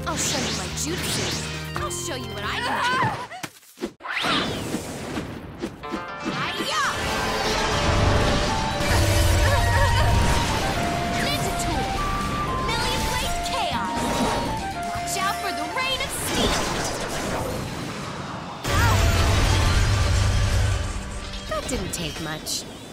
I'll show you my jutsu. I'll show you what I can do. Didn't take much.